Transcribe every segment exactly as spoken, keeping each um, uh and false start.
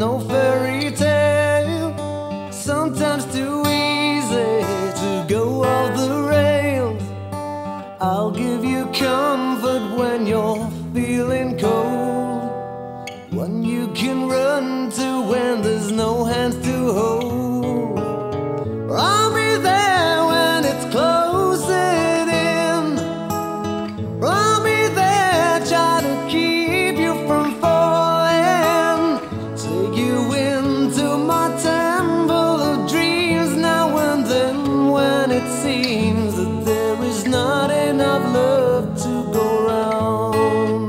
no fairy tale. Sometimes too easy to go off the rails. I'll give you comfort when you're feeling cold, one you can run to when there's no hands to hold. I'll be there when it's closing in. I'll be there, try to keep you from falling, take you into my temple of dreams now and then, when it seems that there is not enough love to go round.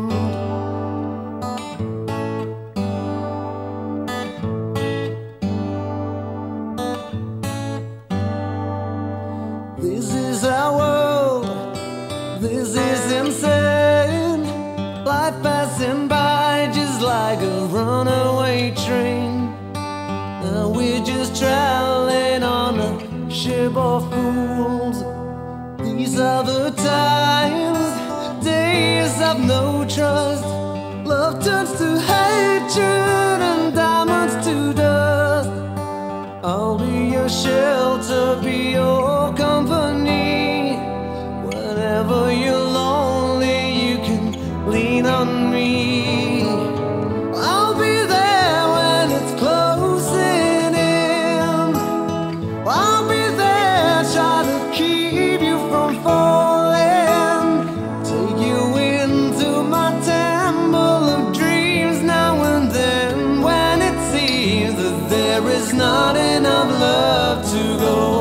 This is our world, this is insane. Life passing by just like a runaway train. Now we're just traveling on a ship of fools. These are the times, days of no trust. Love turns to hatred and diamonds to dust. I'll be your shelter, be your company. Whenever you're lonely, you can lean on me. I'll be there when it's closing in. I'll be there, try to keep you from falling, take you into my temple of dreams now and then, when it seems that there is not enough love to go